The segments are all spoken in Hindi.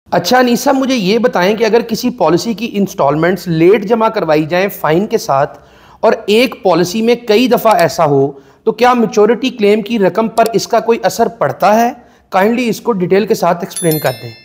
अच्छा अनीसा, मुझे ये बताएं कि अगर किसी पॉलिसी की इंस्टॉलमेंट्स लेट जमा करवाई जाएं फाइन के साथ और एक पॉलिसी में कई दफ़ा ऐसा हो तो क्या मैच्योरिटी क्लेम की रकम पर इसका कोई असर पड़ता है? काइंडली इसको डिटेल के साथ एक्सप्लेन कर दें।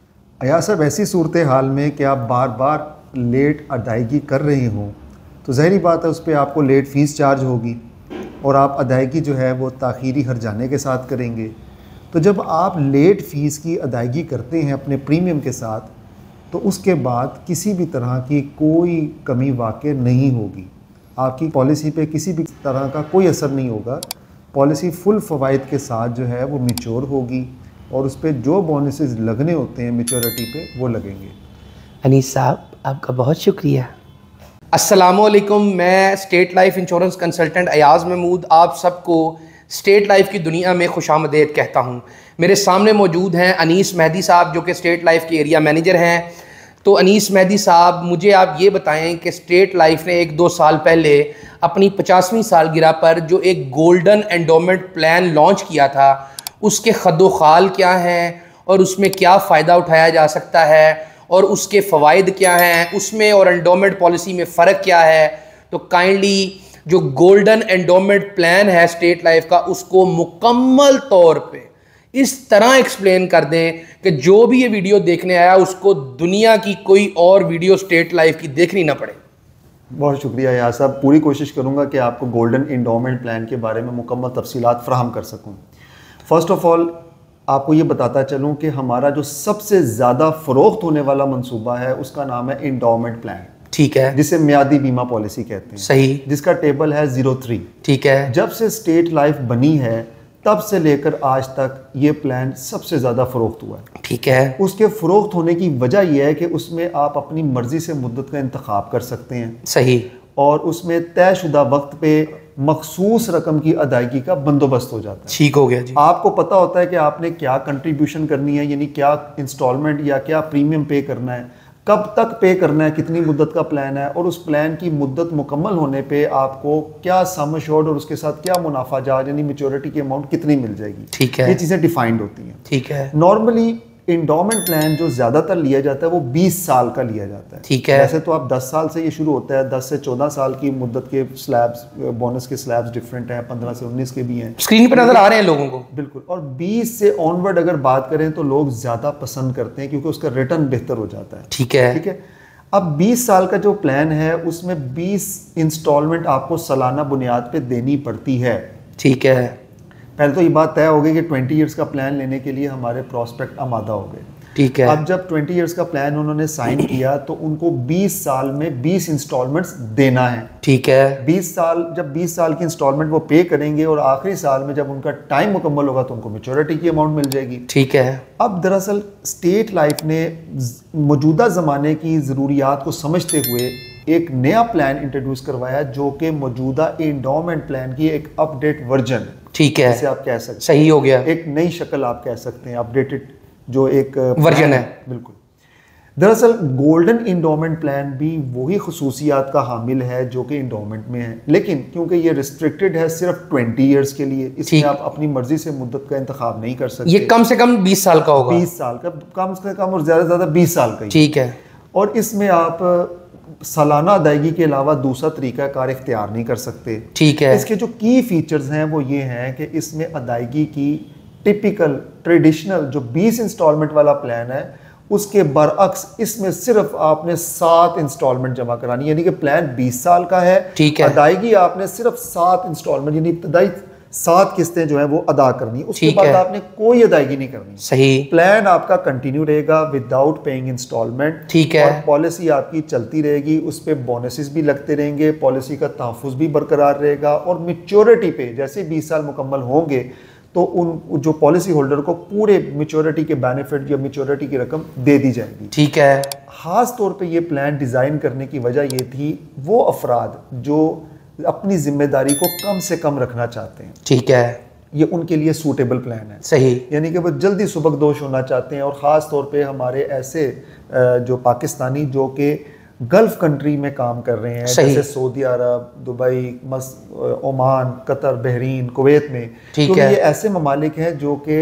अया साहब, ऐसी सूरत हाल में कि आप बार बार लेट अदायगी कर रहे हों तो ज़ाहिरी बात है उस पर आपको लेट फ़ीस चार्ज होगी और आप अदायगी जो है वो ताख़ीरी हर्जाने के साथ करेंगे। तो जब आप लेट फ़ीस की अदायगी करते हैं अपने प्रीमियम के साथ तो उसके बाद किसी भी तरह की कोई कमी वाक़ई नहीं होगी, आपकी पॉलिसी पे किसी भी तरह का कोई असर नहीं होगा। पॉलिसी फुल फ़वाइद के साथ जो है वो मैच्योर होगी और उस पर जो बोनसेस लगने होते हैं मैच्योरिटी पे वो लगेंगे। अनीस साहब, आपका बहुत शुक्रिया। अस्सलामुअलैकुम, मैं State life insurance consultant Ayaz Mahmood आप सबको स्टेट लाइफ की दुनिया में खुशामदीद कहता हूँ। मेरे सामने मौजूद हैं अनीस मेहदी साहब जो कि स्टेट लाइफ के एरिया मैनेजर हैं। तो अनीस मेहदी साहब, मुझे आप ये बताएं कि स्टेट लाइफ ने 1-2 साल पहले अपनी 50वीं सालगिरह पर जो एक गोल्डन एंडोमेंट प्लान लॉन्च किया था उसके खदोखाल क्या हैं और उसमें क्या फ़ायदा उठाया जा सकता है और उसके फ़वाइद क्या हैं, उसमें और एंडोमेंट पॉलिसी में फ़र्क क्या है। तो काइंडली जो गोल्डन एंडोमेंट प्लान है स्टेट लाइफ का उसको मुकम्मल तौर पे इस तरह एक्सप्लेन कर दें कि जो भी ये वीडियो देखने आया उसको दुनिया की कोई और वीडियो स्टेट लाइफ की देखनी ना पड़े। बहुत शुक्रिया यार साहब, पूरी कोशिश करूँगा कि आपको गोल्डन एंडोमेंट प्लान के बारे में मुकम्मल तफसीलात फ़राहम कर सकूँ। फ़र्स्ट ऑफ़ ऑल आपको ये बताता चलूँ कि हमारा जो सबसे ज़्यादा फ़रोख्त होने वाला मंसूबा है उसका नाम है एंडोमेंट प्लान। ठीक है, जिसे मियादी बीमा पॉलिसी कहते हैं। सही, जिसका टेबल है 03। ठीक है। जब से स्टेट लाइफ बनी है तब से लेकर आज तक ये प्लान सबसे ज़्यादा फ़रोख्त हुआ है। ठीक है। उसके फ़रोख्त होने की वजह यह है कि उसमें आप अपनी मर्ज़ी से मुद्दत का इंतखाब कर सकते हैं। सही। और उसमें तयशुदा वक्त पे मखसूस रकम की अदायगी का बंदोबस्त हो जाता है। ठीक हो गया जी। आपको पता होता है कि आपने क्या कंट्रीब्यूशन करनी है, यानी क्या इंस्टॉलमेंट या क्या प्रीमियम पे करना है, कब तक पे करना है, कितनी मुद्दत का प्लान है और उस प्लान की मुद्दत मुकम्मल होने पे आपको क्या सम एश्योर्ड और उसके साथ क्या मुनाफा जात यानी मैच्योरिटी की अमाउंट कितनी मिल जाएगी। ठीक है। ये चीज़ें डिफाइंड होती हैं। ठीक है। नॉर्मली एंडोमेंट प्लान जो ज़्यादातर लिया जाता है वो 20 साल का लिया जाता है। ठीक है। वैसे तो आप 10 साल से ये शुरू होता है, 10 से 14 साल की मुद्दत के स्लैब्स, बोनस के स्लैब्स डिफरेंट हैं, 15 से 19 के भी हैं। स्क्रीन पर नजर आ रहे हैं लोगों को। बिल्कुल। और 20 से ऑनवर्ड अगर बात करें तो लोग ज़्यादा पसंद करते हैं क्योंकि उसका रिटर्न बेहतर हो जाता है। ठीक है। ठीक है। अब 20 साल का जो प्लान है उसमें 20 इंस्टॉलमेंट आपको सालाना बुनियाद पे देनी पड़ती है। ठीक है। पहले तो ये बात तय हो गई कि 20 ईयर्स का प्लान लेने के लिए हमारे प्रॉस्पेक्ट आमादा हो गए। ठीक है। अब जब 20 ईयर्स का प्लान उन्होंने साइन किया तो उनको 20 साल में 20 इंस्टॉलमेंट्स देना है। ठीक है। 20 साल, जब 20 साल की इंस्टॉलमेंट वो पे करेंगे और आखिरी साल में जब उनका टाइम मुकम्मल होगा तो उनको मैच्योरिटी की अमाउंट मिल जाएगी। ठीक है। अब दरअसल स्टेट लाइफ ने मौजूदा ज़माने की ज़रूरियात को समझते हुए एक नया प्लान इंट्रोड्यूस करवाया जो कि मौजूदा एंडोमेंट प्लान की एक अपडेट वर्जन। ठीक है, जिसे आप कह सकते हैं, सही हो गया, एक नई शक्ल आप कह सकते हैं, अपडेटेड जो एक वर्जन है। बिल्कुल। दरअसल गोल्डन इंडोमेंट प्लान भी वही खुसूसियात का हामिल है जो कि इंडोमेंट में है, लेकिन क्योंकि ये रिस्ट्रिक्टेड है सिर्फ 20 ईयर्स के लिए, इसमें आप अपनी मर्जी से मुद्दत का इंतखाब नहीं कर सकते। ये कम से कम 20 साल का होगा। 20 साल का कम से कम और ज़्यादा से ज़्यादा 20 साल का ही। ठीक है। और इसमें आप सालाना अदायगी के अलावा दूसरा तरीकाकार इख्तियार नहीं कर सकते। ठीक है। इसके जो की फीचर्स हैं वो ये हैं कि इसमें अदायगी की टिपिकल ट्रेडिशनल जो 20 इंस्टॉलमेंट वाला प्लान है उसके बरअक्स इसमें सिर्फ आपने 7 इंस्टॉलमेंट जमा करानी, यानी कि प्लान 20 साल का है। ठीक है। अदायगी आपने सिर्फ 7 इंस्टॉलमेंट यानी इब्तदाई 7 किस्तें जो है वो अदा करनी, उसके बाद आपने कोई अदायगी नहीं करनी। सही। प्लान आपका कंटिन्यू रहेगा विदाउट पेइंग इंस्टॉलमेंट। ठीक है। और पॉलिसी आपकी चलती रहेगी, उस पर बोनसेस भी लगते रहेंगे, पॉलिसी का तहफ़्फ़ुज़ भी बरकरार रहेगा और मैच्योरिटी पे जैसे 20 साल मुकम्मल होंगे तो उन जो पॉलिसी होल्डर को पूरे मैच्योरिटी के बेनिफिट या मैच्योरिटी की रकम दे दी जाएगी। ठीक है। ख़ास तौर पे ये प्लान डिज़ाइन करने की वजह ये थी वो अफराद जो अपनी जिम्मेदारी को कम से कम रखना चाहते हैं, ठीक है, ये उनके लिए सूटेबल प्लान है। सही। यानी कि वो जल्दी सुबकदोश होना चाहते हैं और ख़ास तौर पे हमारे ऐसे जो पाकिस्तानी जो कि गल्फ कंट्री में काम कर रहे हैं, जैसे सऊदी अरब, Dubai, Oman, Qatar, Bahrain, Kuwait में, क्योंकि ये ऐसे ममालिक हैं जो कि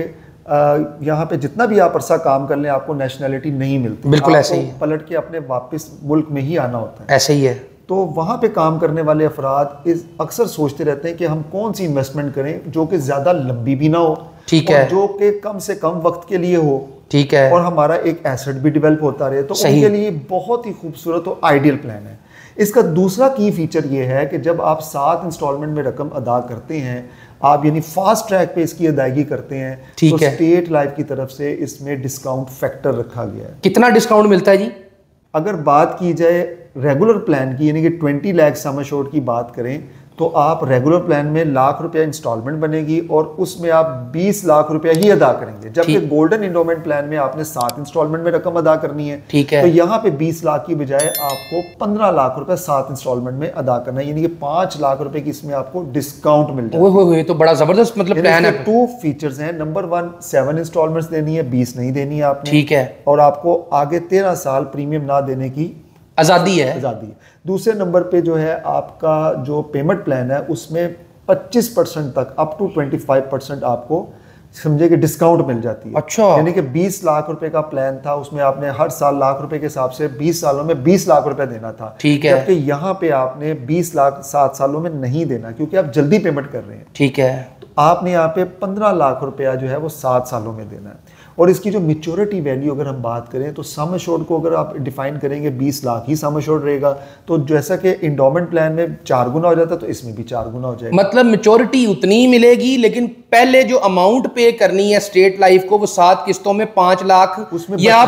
यहाँ पे जितना भी आप अरसा काम कर लें आपको नेशनैलिटी नहीं मिलती, बिल्कुल ऐसे ही पलट के अपने वापस मुल्क में ही आना होता है। ऐसे ही है। तो वहाँ पे काम करने वाले अफराद अक्सर सोचते रहते हैं कि हम कौन सी इन्वेस्टमेंट करें जो कि ज़्यादा लंबी भी ना हो, ठीक है, जो कि कम से कम वक्त के लिए हो, ठीक है, और हमारा एक एसेट भी डेवलप होता रहे। तो उनके लिए बहुत ही खूबसूरत और आइडियल प्लान है। इसका दूसरा की फीचर ये है कि जब आप 7 इंस्टॉलमेंट में रकम अदा करते हैं, आप यानी फास्ट ट्रैक पे इसकी अदायगी करते हैं, तो स्टेट लाइफ की तरफ से इसमें डिस्काउंट फैक्टर रखा गया है। कितना डिस्काउंट मिलता है जी? अगर बात की जाए रेगुलर प्लान की, यानी कि 20 लाख सम एश्योर्ड की बात करें, तो आप रेगुलर प्लान में ₹1,00,000 इंस्टॉलमेंट बनेगी और उसमें आप 20 लाख रुपया ही अदा करेंगे, जबकि गोल्डन इंडोमेंट प्लान में आपने 7 इंस्टॉलमेंट में रकम अदा करनी है। ठीक है। तो यहाँ पे 20 लाख की बजाय आपको 15 लाख रुपए 7 इंस्टॉलमेंट में अदा करना है, यानी कि 5 लाख रुपए की इसमें आपको डिस्काउंट मिल जाए। तो बड़ा जबरदस्त मतलब प्लान है। 2 फीचर्स हैं। नंबर 1, 7 इंस्टॉलमेंट्स देनी है, 20 नहीं देनी है आपने। ठीक है। और आपको आगे 13 साल प्रीमियम ना देने की आज़ादी है। दूसरे नंबर पे जो है आपका जो पेमेंट प्लान है उसमें 25% तक अप टू 25% आपको समझे कि डिस्काउंट मिल जाती है। अच्छा। यानी कि 20 लाख रुपए का प्लान था, उसमें आपने हर साल लाख रुपए के हिसाब से 20 सालों में 20 लाख रुपए देना था। ठीक है। जबकि यहाँ पे आपने 20 लाख 7 सालों में नहीं देना, क्योंकि आप जल्दी पेमेंट कर रहे हैं। ठीक है। तो आपने यहाँ पे 15 लाख रुपया जो है वो 7 सालों में देना है। और इसकी जो मैच्योरिटी वैल्यू अगर हम बात करें तो सम एश्योर्ड को अगर आप डिफाइन करेंगे 20 लाख ही सम एश्योर्ड रहेगा, तो जैसा कि इंडोमेंट प्लान में 4 गुना हो जाता है तो इसमें भी 4 गुना हो जाएगा। मतलब मैच्योरिटी उतनी ही मिलेगी, लेकिन पहले जो अमाउंट पे करनी है स्टेट लाइफ को वो 7 किस्तों में 5 लाख उसमें या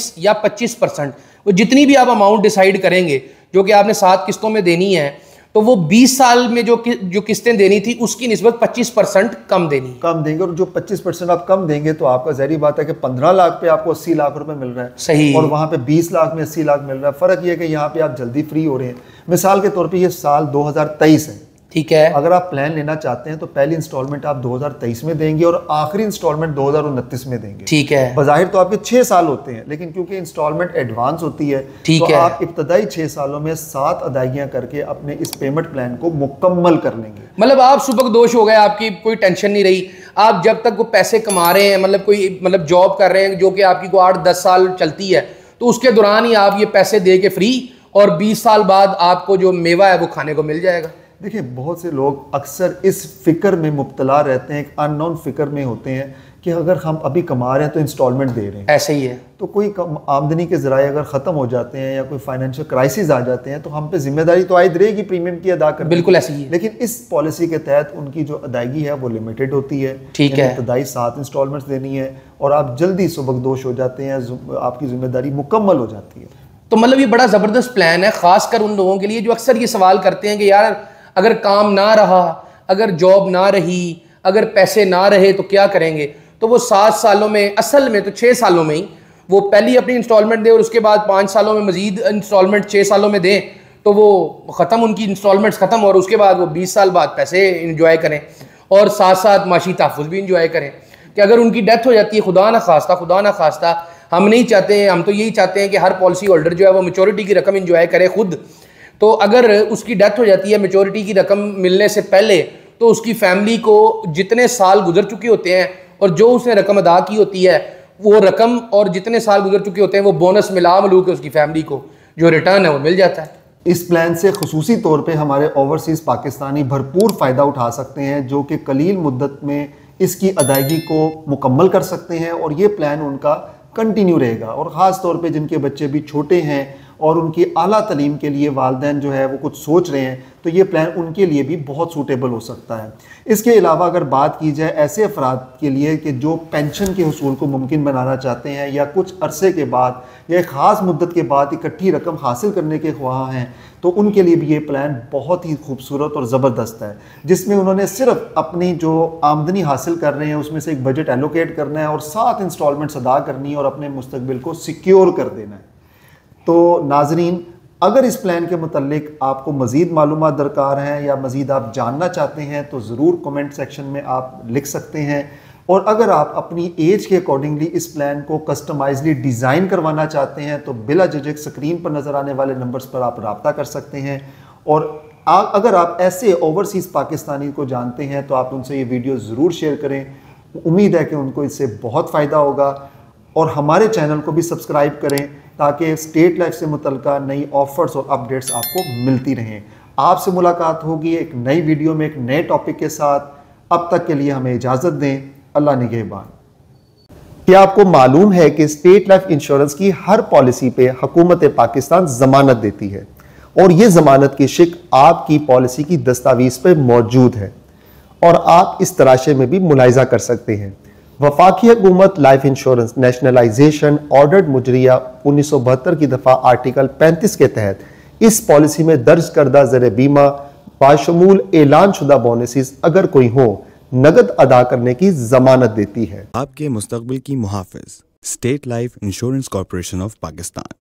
25%, वो जितनी भी आप अमाउंट डिसाइड करेंगे जो कि आपने 7 किस्तों में देनी है, तो वो 20 साल में जो किस्तें देनी थी उसकी निस्बत 25% कम देंगे। और जो 25% आप कम देंगे तो आपका ज़ाहिर बात है कि 15 लाख पे आपको 80 लाख रुपए मिल रहा है। सही। और वहां पे 20 लाख में 80 लाख मिल रहा है। फर्क ये है कि यहाँ पे आप जल्दी फ्री हो रहे हैं। मिसाल के तौर पे ये साल 2023 है। ठीक है। अगर आप प्लान लेना चाहते हैं तो पहली इंस्टॉलमेंट आप 2023 में देंगे और आखिरी इंस्टॉलमेंट 2029 में देंगे। ठीक है। बज़ाहिर तो आपके 6 साल होते हैं, लेकिन क्योंकि इंस्टॉलमेंट एडवांस होती है तो आप इब्तदाई 6 सालों में 7 अदायगियां करके अपने इस पेमेंट प्लान को मुकम्मल कर लेंगे। मतलब आप सुबकदोश हो गए, आपकी कोई टेंशन नहीं रही। आप जब तक वो पैसे कमा रहे हैं, मतलब जॉब कर रहे हैं जो कि आपकी को 8-10 साल चलती है, तो उसके दौरान ही आप ये पैसे दे के फ्री, और 20 साल बाद आपको जो मेवा है वो खाने को मिल जाएगा। देखिए, बहुत से लोग अक्सर इस फिक्र में मुब्तला रहते हैं, एक अननोन फिक्र में होते हैं कि अगर हम अभी कमा रहे हैं तो इंस्टॉलमेंट दे रहे हैं। ऐसे ही है। तो कोई आमदनी के ज़राए अगर ख़त्म हो जाते हैं या कोई फाइनेंशियल क्राइसिस आ जाते हैं तो हम पे जिम्मेदारी तो आयद रहेगी प्रीमियम की अदा करने। बिल्कुल ऐसे ही है। लेकिन इस पॉलिसी के तहत उनकी जो अदायगी है वो लिमिटेड होती है। ठीक है। इब्तदाई 7 इंस्टॉलमेंट्स देनी है और आप जल्दी सुबकदोश हो जाते हैं, आपकी जिम्मेदारी मुकम्मल हो जाती है। तो मतलब ये बड़ा ज़बरदस्त प्लान है, खासकर उन लोगों के लिए जो अक्सर ये सवाल करते हैं कि यार अगर काम ना रहा, अगर जॉब ना रही, अगर पैसे ना रहे तो क्या करेंगे। तो वो 7 सालों में, असल में तो 6 सालों में ही वो पहली अपनी इंस्टॉलमेंट दे और उसके बाद 5 सालों में मजीद इंस्टॉलमेंट 6 सालों में दें, तो वो ख़त्म, उनकी इंस्टॉलमेंट्स ख़त्म, और उसके बाद वो 20 साल बाद पैसे इंजॉय करें और साथ साथ माशी तहफ़्फ़ुज़ भी इंजॉय करें। कि अगर उनकी डेथ हो जाती है, खुदा ना खास्ता, हम नहीं चाहते हैं, हम तो यही चाहते हैं कि हर पॉलिसी होल्डर जो है वो मैच्योरिटी की रकम इंजॉय करे खुद। तो अगर उसकी डेथ हो जाती है मैच्योरिटी की रकम मिलने से पहले, तो उसकी फैमिली को जितने साल गुजर चुके होते हैं और जो उसने रकम अदा की होती है वो रकम और जितने साल गुजर चुके होते हैं वो बोनस मिला मिलू के उसकी फैमिली को जो रिटर्न है वो मिल जाता है। इस प्लान से खुसूसी तौर पे हमारे ओवरसीज़ पाकिस्तानी भरपूर फ़ायदा उठा सकते हैं, जो कि कलील मुद्दत में इसकी अदायगी को मुकम्मल कर सकते हैं और ये प्लान उनका कंटिन्यू रहेगा। और ख़ास तौर पे जिनके बच्चे भी छोटे हैं और उनकी आला तालीम के लिए वालिदैन जो है वो कुछ सोच रहे हैं, तो ये प्लान उनके लिए भी बहुत सूटेबल हो सकता है। इसके अलावा अगर बात की जाए ऐसे अफराद के लिए कि जो पेंशन के हुसूल को मुमकिन बनाना चाहते हैं या कुछ अरसे के बाद या एक ख़ास मुद्दत के बाद इकट्ठी रकम हासिल करने के ख्वाह हैं, तो उनके लिए भी ये प्लान बहुत ही खूबसूरत और ज़बरदस्त है, जिसमें उन्होंने सिर्फ अपनी जो आमदनी हासिल कर रहे हैं उसमें से एक बजट एलोकेट करना है और 7 इंस्टॉलमेंट्स अदा करनी है और अपने मुस्तकबिल को सिक्योर कर देना है। तो नाजरीन, अगर इस प्लान के मुतल्लिक आपको मज़ीद मालूमात दरकार हैं या मज़ीद आप जानना चाहते हैं तो ज़रूर कमेंट सेक्शन में आप लिख सकते हैं। और अगर आप अपनी एज के अकॉर्डिंगली इस प्लान को कस्टमाइजली डिज़ाइन करवाना चाहते हैं तो बिला झिझक स्क्रीन पर नज़र आने वाले नंबर्स पर आप रब्ता कर सकते हैं। और अगर आप ऐसे ओवरसीज़ पाकिस्तानी को जानते हैं तो आप उनसे ये वीडियो ज़रूर शेयर करें उम्मीद है कि उनको इससे बहुत फ़ायदा होगा। और हमारे चैनल को भी सब्सक्राइब करें ताकि स्टेट लाइफ से मुतल्लिका नई ऑफ़र्स और अपडेट्स आपको मिलती रहें। आपसे मुलाकात होगी एक नई वीडियो में एक नए टॉपिक के साथ। अब तक के लिए हमें इजाज़त दें। अल्लाह निगहबान। क्या आपको मालूम है कि स्टेट लाइफ इंश्योरेंस की हर पॉलिसी पे हुकूमत पाकिस्तान जमानत देती है और ये जमानत की शिक आपकी पॉलिसी की दस्तावेज पे मौजूद है और आप इस तराशे में भी मुलाहिजा कर सकते हैं। वफाकी हुकूमत लाइफ इंश्योरेंस नेशनलाइजेशन ऑर्डर्ड मुजरिया 1972 की दफ़ा आर्टिकल 35 के तहत इस पॉलिसी में दर्ज करदा ज़र बीमा बाशमूल ऐलान शुदा बोनसेस अगर कोई हो नगद अदा करने की जमानत देती है। आपके मुस्तकबिल की मुहाफिज state life insurance corporation of Pakistan.